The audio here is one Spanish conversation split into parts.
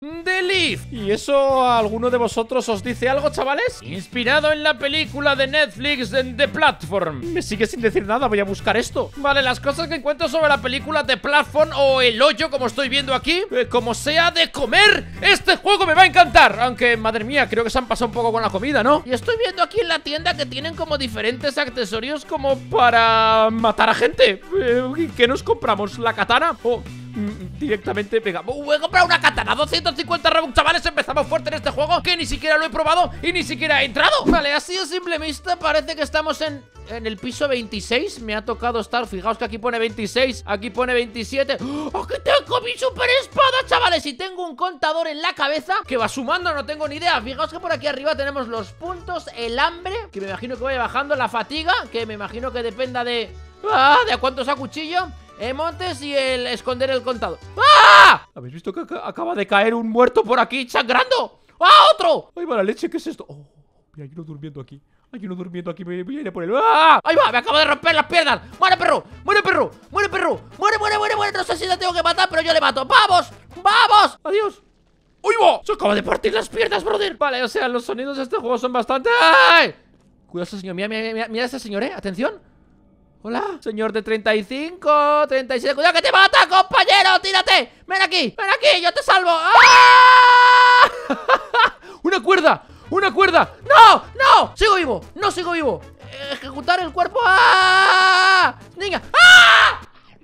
The Leaf. ¿Y eso a alguno de vosotros os dice algo, chavales? Inspirado en la película de Netflix en The Platform. Me sigue sin decir nada, voy a buscar esto. Vale, las cosas que encuentro sobre la película The Platform o El Hoyo, como estoy viendo aquí, como sea de comer, este juego me va a encantar. Aunque, madre mía, creo que se han pasado un poco con la comida, ¿no? Y estoy viendo aquí en la tienda que tienen como diferentes accesorios como para matar a gente. ¿Qué nos compramos? ¿La katana? O directamente, venga, voy a comprar una katana, 250 Robux, chavales. Empezamos fuerte en este juego, que ni siquiera lo he probado y ni siquiera he entrado. Vale, así a simple vista parece que estamos en el piso 26. Me ha tocado estar, fijaos que aquí pone 26, aquí pone 27. Aquí tengo mi super espada, chavales. Y tengo un contador en la cabeza que va sumando, no tengo ni idea. Fijaos que por aquí arriba tenemos los puntos, el hambre, que me imagino que vaya bajando, la fatiga, que me imagino que dependa de a cuánto sea cuchillo, montes, y el esconder el contador. ¡Ah! ¿Habéis visto que acaba de caer un muerto por aquí sangrando? ¡Ah, otro! ¡Ay, va la leche! ¿Qué es esto? Oh, mira, hay uno durmiendo aquí. Hay uno durmiendo aquí, me voy a ir a por él. ¡Ah! ¡Ahí va! ¡Me acabo de romper las piernas! ¡Muere, perro! ¡Muere, perro! ¡Muere, perro! ¡Muere, muere, muere, muere! No sé si le tengo que matar, pero yo le mato. ¡Vamos! ¡Vamos! ¡Adiós! ¡Uy, va! Se acaba de partir las piernas, brother. Vale, o sea, los sonidos de este juego son bastante... ¡Ay! Cuidado ese señor, mira ese señor, atención. Hola, señor de 35, 37. ¡Cuidado que te mata, compañero! ¡Tírate! ¡Ven aquí! ¡Yo te salvo! ¡Ah! ¡Una cuerda! ¡Una cuerda! ¡No! ¡No! ¡Sigo vivo! ¡No sigo vivo! Ejecutar el cuerpo. ¡Ah! ¡Niña! ¡Ah!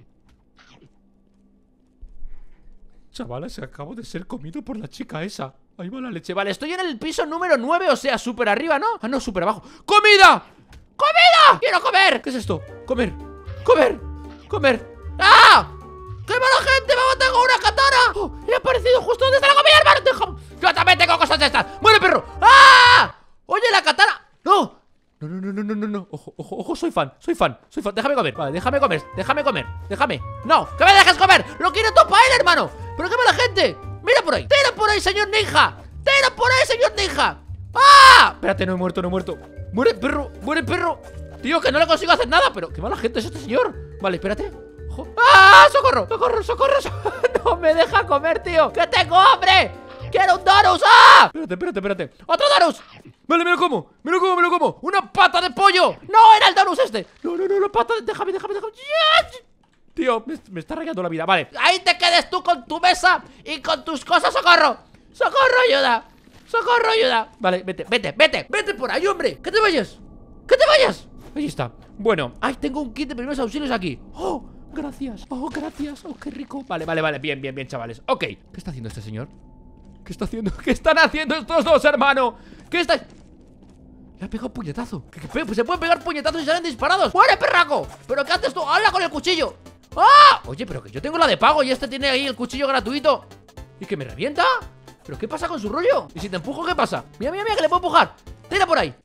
Chavales, acabo de ser comido por la chica esa. Ahí va la leche. Vale, estoy en el piso número 9, o sea, súper arriba, ¿no? Ah, no, súper abajo. ¡Comida! ¡Comida! ¡Quiero comer! ¿Qué es esto? ¡Comer! ¡Comer! ¡Comer! ¡Ah! ¡Qué mala gente! ¡Vamos, tengo una katana! ¡Oh! ¡He aparecido justo donde está la comida, hermano! ¡Yo también tengo cosas de estas! ¡Muere, perro! ¡Ah! ¡Oye, la katana! ¡No! No. Ojo, soy fan. Déjame comer. Vale, déjame comer. ¡No! ¡Que me dejes comer! ¡Lo quiero todo para él, hermano! ¡Pero qué mala gente! ¡Mira por ahí! ¡Tira por ahí, señor ninja! ¡Ah! Espérate, no he muerto. ¡Muere, perro! Tío, que no le consigo hacer nada. Pero qué mala gente es este señor. Vale, espérate. Ojo. ¡Ah! ¡Socorro! ¡No me deja comer, tío! ¡Que tengo hambre! ¡Quiero un Darus! ¡Ah! Espérate. ¡Otro Darus! Vale, me lo como. ¡Una pata de pollo! ¡No, era el Darus este! No, la pata de... Déjame. ¡Yes! Tío, me está rayando la vida. Vale. Ahí te quedes tú con tu mesa y con tus cosas. ¡Socorro! ¡Ayuda! Vale, vete por ahí, hombre. ¡Que te vayas! Ahí está. Bueno, ay, tengo un kit de primeros auxilios aquí. ¡Oh! Gracias. ¡Oh, qué rico! Vale, bien, chavales. Ok. ¿Qué está haciendo este señor? ¿Qué están haciendo estos dos, hermano? Le ha pegado un puñetazo. Pues se pueden pegar puñetazos y salen disparados. ¡Muere, perraco! ¿Pero qué haces tú? ¡Habla con el cuchillo! ¡Ah! Oye, pero que yo tengo la de pago y este tiene ahí el cuchillo gratuito. ¿Y que me revienta? ¿Pero qué pasa con su rollo? ¿Y si te empujo, qué pasa? Mira, que le puedo empujar. Tira por ahí.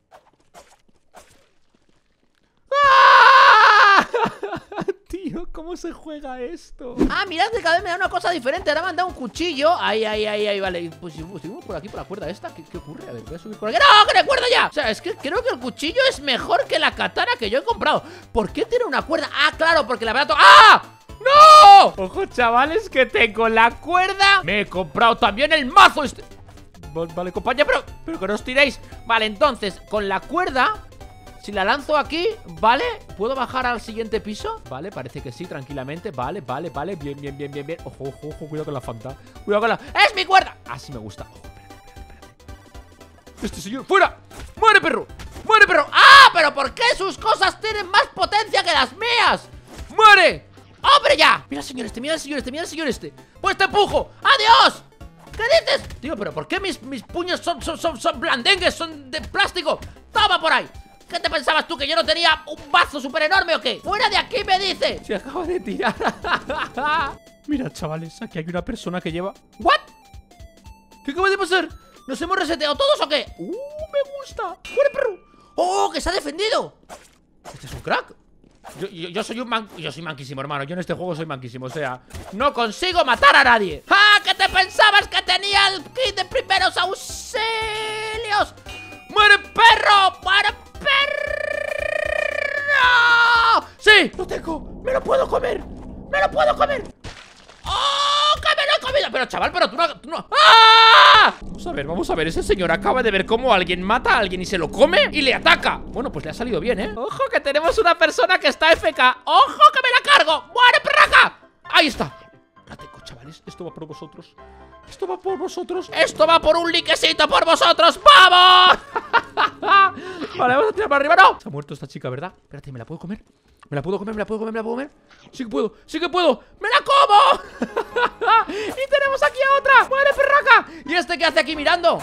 ¡Ah! Tío, ¿cómo se juega esto? Ah, mirad que cada vez me da una cosa diferente. Ahora me han dado un cuchillo. Ahí, vale. Pues subimos por aquí, por la cuerda esta. ¿Qué ocurre? A ver, voy a subir por aquí. ¡No, que no hay cuerda ya! O sea, es que creo que el cuchillo es mejor que la katana que yo he comprado. ¿Por qué tiene una cuerda? Ah, claro, porque la verdad... ¡Ah! ¡No! Ojo, chavales, que tengo la cuerda. Me he comprado también el mazo este. Vale, compañero, pero que no os tiréis. Vale, entonces, con la cuerda, si la lanzo aquí, ¿vale? ¿Puedo bajar al siguiente piso? Vale, parece que sí, tranquilamente. Vale, bien. Ojo, cuidado con la Fanta. ¡Es mi cuerda! Así me gusta. Ojo, espérate. Este señor, ¡fuera! ¡Muere, perro! ¡Ah! ¿Pero por qué sus cosas tienen más potencia que las mías? ¡Muere! ¡Hombre, ya! Mira el señor este. Pues te empujo. ¡Adiós! ¿Qué dices? Tío, pero ¿por qué mis puños son blandengues? Son de plástico. ¡Toma por ahí! ¿Qué te pensabas tú? ¿Que yo no tenía un mazo súper enorme o qué? ¡Fuera de aquí, me dice! Se acaba de tirar. Mira, chavales, aquí hay una persona que lleva... ¿What? ¿Qué acaba de pasar? ¿Nos hemos reseteado todos o qué? Me gusta. ¡Fuera, perro! ¡Oh, que se ha defendido! Este es un crack. Yo soy manquísimo, hermano. Yo en este juego soy manquísimo, o sea, no consigo matar a nadie. ¡Ah! ¿Qué te pensabas que tenía el kit de primeros auxilios? ¡Muere, perro! ¡Sí! ¡Lo tengo! ¡Me lo puedo comer! ¡Oh! ¡Que me lo he comido! Pero chaval, pero tú no... ¡Ah! Vamos a ver, ese señor acaba de ver cómo alguien mata a alguien y se lo come y le ataca. Bueno, pues le ha salido bien, ¿eh? Ojo que tenemos una persona que está FK. ¡Ojo que me la cargo! ¡Muere, perraca! Ahí está. La tengo, chavales, esto va por vosotros. Esto va por vosotros. Esto va por un liquecito por vosotros. ¡Vamos! Vale, vamos a tirar para arriba. ¡No! Se ha muerto esta chica, ¿verdad? Espérate, ¿me la puedo comer? ¿Me la puedo comer? ¿Me la puedo comer? ¿Me la puedo comer? Sí que puedo, sí que puedo. ¡Me la como! Y tenemos aquí a otra. ¡Muere, perraca! ¿Y este qué hace aquí mirando?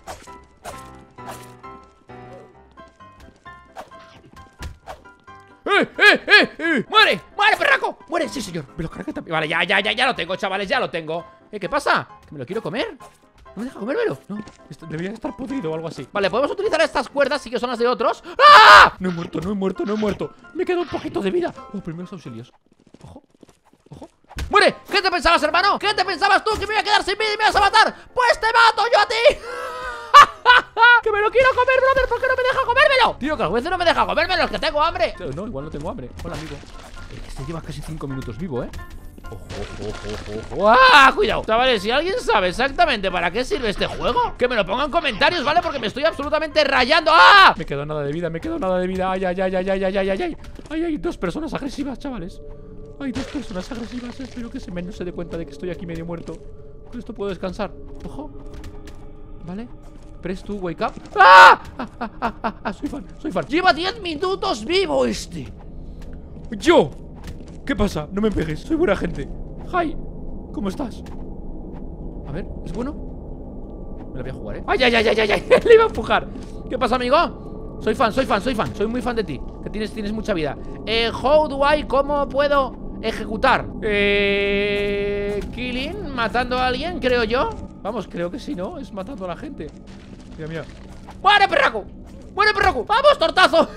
¡Muere! ¡Muere, perraco! ¡Muere! Sí, señor. Me lo cargué también. Vale, ya lo tengo, chavales, ya lo tengo. ¿Qué pasa? ¿Que me lo quiero comer? ¿No me deja comérmelo? No, esto debería estar podrido o algo así. Vale, podemos utilizar estas cuerdas, sí que son las de otros. ¡Ah! No he muerto, no he muerto, no he muerto. Me queda un poquito de vida. Primeros auxilios. Ojo, ojo. ¡Muere! ¿Qué te pensabas, hermano? ¿Qué te pensabas tú? ¿Que me iba a quedar sin vida y me vas a matar? ¡Pues te mato yo a ti! ¡Que me lo quiero comer, brother! ¿Por qué no me deja comérmelo? Tío, que a veces no me deja comérmelo, es que tengo hambre. No, igual no tengo hambre. Hola, amigo. Este lleva casi 5 minutos vivo, ¿eh? Ojo, ojo, ojo. ¡Ah! Cuidado. Chavales, si alguien sabe exactamente para qué sirve este juego, que me lo ponga en comentarios, ¿vale? Porque me estoy absolutamente rayando. ¡Ah! Me quedo nada de vida, me quedo nada de vida. Ay, ay, ay, ay, ay, ay, ay, ay. Ay, hay dos personas agresivas, chavales. Hay dos personas agresivas. Espero que no se dé cuenta de que estoy aquí medio muerto. Con esto puedo descansar. Ojo. Vale. Press to wake up. ¡Ah! Soy fan. Lleva 10 minutos vivo este. ¡Yo! ¿Qué pasa? No me pegues, soy buena gente. Hi, ¿cómo estás? A ver, ¿es bueno? Me la voy a jugar, ¿eh? ¡Ay, ay, ay, ay, ay! Le iba a empujar. ¿Qué pasa, amigo? Soy fan. Soy muy fan de ti. Que tienes mucha vida. How do I, ¿cómo puedo ejecutar? Killing, matando a alguien, creo yo. Vamos, creo que sí, ¿no? Es matando a la gente. Mira. ¡Muere, perraco! ¡Muere, perraco! ¡Vamos, tortazo!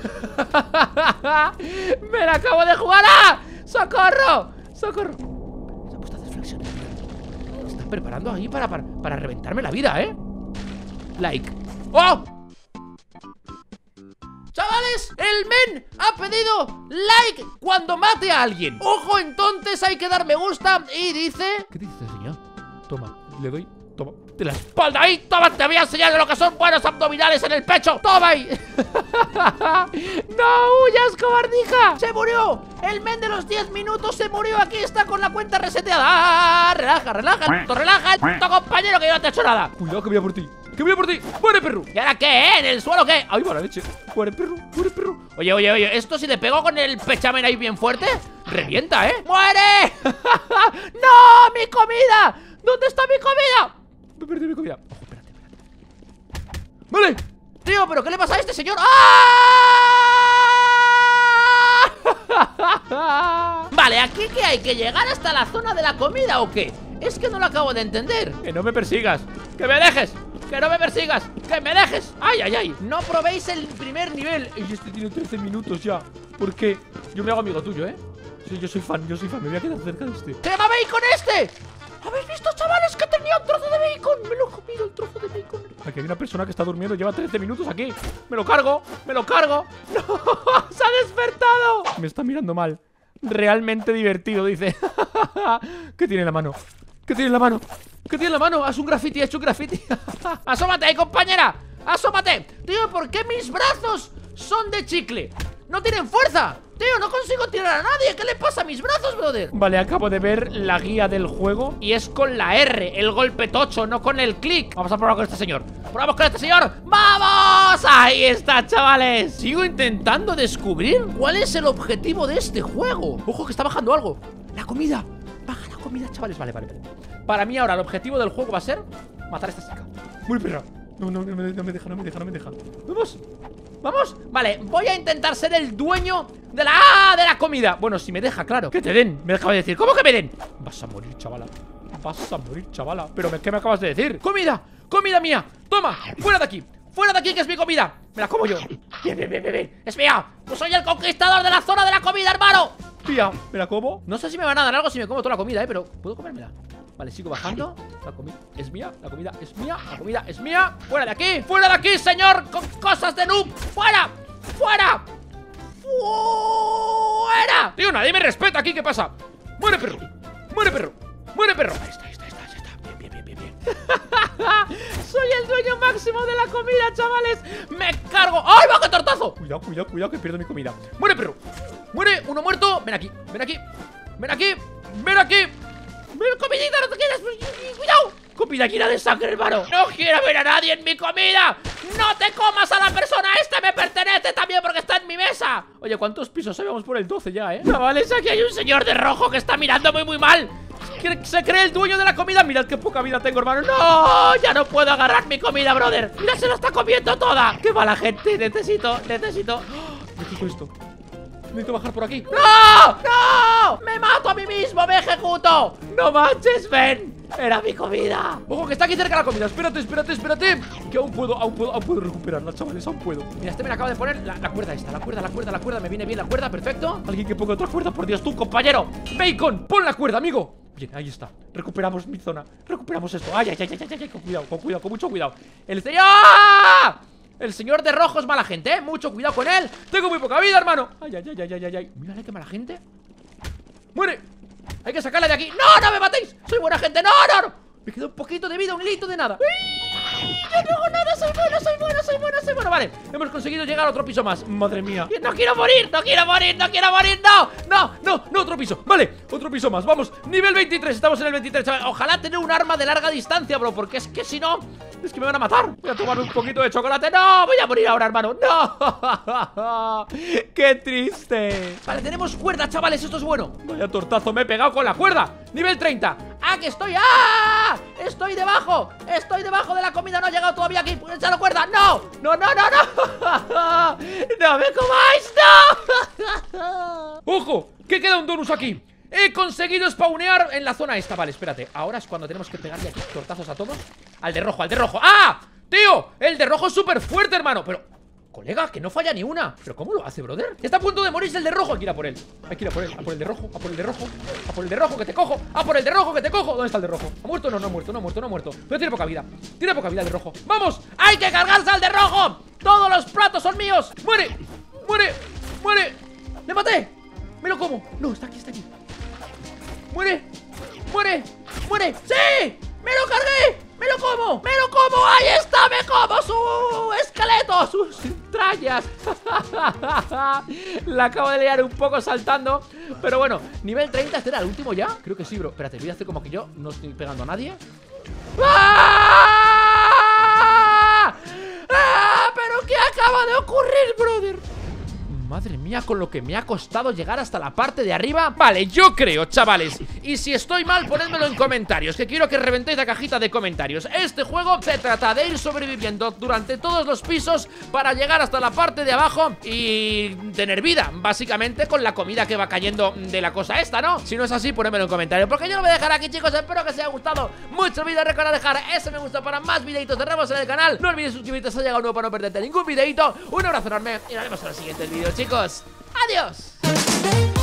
¡Me la acabo de jugar! ¡Ah! ¡Socorro! ¡Socorro! Se ha puesto a hacer flexiones. Se está preparando ahí para reventarme la vida, ¿eh? Like. ¡Oh! Chavales, el men ha pedido like cuando mate a alguien. Ojo, entonces hay que dar me gusta. Y dice... ¿Qué dice, señor? Toma, le doy... Toma, de la espalda ahí. Toma, te voy a enseñar lo que son buenos abdominales en el pecho. Toma ahí. No huyas, cobardica. Se murió. El men de los 10 minutos se murió. Aquí está con la cuenta reseteada. Relaja, tu compañero, que yo no te he hecho nada. Cuidado, que voy a por ti. ¡Muere, perro! ¿Y ahora qué, ¿En el suelo qué? ¡Ay, mala leche! ¡Muere, perro! Oye, esto si le pego con el pechamen ahí bien fuerte, revienta, ¿eh? ¡Muere! ¡No! ¡Mi comida! ¿Dónde está mi comida? Me he perdido mi comida. Ojo, espérate. ¡Vale! Tío, ¿pero qué le pasa a este señor? ¡Ah! Vale, ¿aquí qué hay? ¿Que llegar hasta la zona de la comida o qué? Es que no lo acabo de entender. Que no me persigas. ¡Que me dejes! ¡Que no me persigas! ¡Que me dejes! ¡Ay, ay, ay! No probéis el primer nivel. Y este tiene 13 minutos ya. ¿Por qué? Yo me hago amigo tuyo, ¿eh? Sí, yo soy fan. Me voy a quedar cerca de este. ¡Se llama bacon este! ¿Habéis visto, chavales, que tenía un trozo de bacon? Me lo he comido, el trozo de bacon. Aquí hay una persona que está durmiendo. Lleva 13 minutos aquí. Me lo cargo. ¡No! ¡Se ha despertado! Me está mirando mal. Realmente divertido, dice. ¿Qué tiene en la mano? Haz un graffiti, ¡Asómate ahí, compañera! ¡Asómate! Tío, ¿por qué mis brazos son de chicle? ¡No tienen fuerza! Tío, no consigo tirar a nadie. ¿Qué le pasa a mis brazos, brother? Vale, acabo de ver la guía del juego y es con la R, el golpe tocho, no con el clic. Vamos a probar con este señor. ¡Probamos con este señor! ¡Vamos! ¡Ahí está, chavales! Sigo intentando descubrir cuál es el objetivo de este juego. Ojo, que está bajando algo. La comida. Baja la comida, chavales. Vale. Para mí ahora el objetivo del juego va a ser matar a esta chica. Muy perra. No me deja. ¿Vamos? Vale, voy a intentar ser el dueño de la comida. Bueno, si me deja, claro. Que te den, me acaba de decir. ¿Cómo que me den? Vas a morir, chavala. Pero ¿qué me acabas de decir? ¡Comida mía! ¡Toma! ¡Fuera de aquí! Que es mi comida! ¡Me la como yo! ¡Bien! ¡Es mía! ¡Yo soy el conquistador de la zona de la comida, hermano! Tía, ¿me la como? No sé si me van a dar algo si me como toda la comida, pero puedo comérmela. Vale, sigo bajando. La comida es mía, la comida es mía. ¡Fuera de aquí, señor! ¡Con cosas de noob! ¡Fuera! Tío, nadie me respeta aquí, ¿qué pasa? ¡Muere, perro! Ahí está. Soy el dueño máximo de la comida, chavales. Me cargo. ¡Ay, va, qué tortazo! Cuidado, cuidado, cuidado, que pierdo mi comida. Muere, perro. Muere, uno muerto. Ven aquí, ven aquí. Ven aquí, ven aquí. Ven, comidita, no te quedes. Cuidado. Comida llena de sangre, hermano. No quiero ver a nadie en mi comida. No te comas a la persona. Este me pertenece también porque está en mi mesa. Oye, ¿cuántos pisos hay? Vamos por el 12 ya, Chavales, aquí hay un señor de rojo que está mirando muy mal. Se cree el dueño de la comida. Mirad qué poca vida tengo, hermano. No, ya no puedo agarrar mi comida, brother. Mira, se la está comiendo toda. Qué mala gente. Necesito Necesito esto. Necesito bajar por aquí. ¡No! ¡No! ¡Me mato a mí mismo! ¡Me ejecuto! ¡No manches, ven! ¡Era mi comida! ¡Ojo, que está aquí cerca la comida! ¡Espérate, espérate, espérate! Que aún puedo recuperarla, chavales, aún puedo. Mira, este me la acaba de poner la cuerda esta. La cuerda, me viene bien la cuerda, perfecto. Alguien que ponga otra cuerda, por Dios, tú, compañero. Bacon, pon la cuerda, amigo. Bien, ahí está. Recuperamos mi zona. Recuperamos esto. Ay, con cuidado, con mucho cuidado. El señor de rojo es mala gente, mucho cuidado con él. Tengo muy poca vida, hermano. Ay. Mírale qué mala gente. ¡Muere! Hay que sacarla de aquí. ¡No, no me matéis! ¡Soy buena gente! ¡No! Me queda un poquito de vida, un hilito de nada. Yo no hago nada, soy bueno. Vale, hemos conseguido llegar a otro piso más. Madre mía. No quiero morir. No, otro piso. Vale, otro piso más. Vamos, nivel 23. Estamos en el 23, chaval. Ojalá tener un arma de larga distancia, bro. Porque es que si no, es que me van a matar. Voy a tomar un poquito de chocolate. No, voy a morir ahora, hermano. No. Qué triste. Vale, tenemos cuerda, chavales. Esto es bueno. Vaya tortazo me he pegado con la cuerda. Nivel 30. ¡Ah, que estoy! ¡Ah! ¡Estoy debajo! De la comida, no he llegado todavía aquí. ¡Echa la cuerda! ¡No! ¡No me comáis! ¡No! ¡Ojo! Que queda un donus aquí. He conseguido spawnear en la zona esta. Vale, espérate. Ahora es cuando tenemos que pegarle aquí tortazos a todos. Al de rojo. ¡Ah! ¡Tío! El de rojo es súper fuerte, hermano. Pero... colega, que no falla ni una. ¿Pero cómo lo hace, brother? Está a punto de morirse el de rojo. Hay que ir a por él. A por el de rojo. A por el de rojo que te cojo. ¿Dónde está el de rojo? ¿Ha muerto? No ha muerto. Pero tiene poca vida. El de rojo. ¡Vamos! ¡Hay que cargarse al de rojo! ¡Todos los platos son míos! ¡Muere! ¡Le maté! ¡Me lo como! No, está aquí. ¡Muere! ¡Sí! ¡Me lo cargué! ¡Me lo como! ¡Ahí está! ¡Me como su esqueleto! ¡Sus entrañas! La acabo de liar un poco saltando. Pero bueno, nivel 30. ¿Este era el último ya? Creo que sí, bro. Espérate, voy a hacer como que yo no estoy pegando a nadie. ¿Pero qué acaba de ocurrir, brother? Madre mía, con lo que me ha costado llegar hasta la parte de arriba. Vale, yo creo, chavales, y si estoy mal, ponedmelo en comentarios, que quiero que reventéis la cajita de comentarios. Este juego se trata de ir sobreviviendo durante todos los pisos para llegar hasta la parte de abajo y tener vida, básicamente con la comida que va cayendo de la cosa esta, ¿no? Si no es así, ponedmelo en comentarios, porque yo lo voy a dejar aquí, chicos. Espero que os haya gustado mucho el vídeo. Recuerda dejar ese me gusta para más videitos de Rebos en el canal. No olvides suscribirte si has llegado nuevo para no perderte ningún videito. Un abrazo enorme y nos vemos en los siguientes vídeos, chicos. ¡Adiós!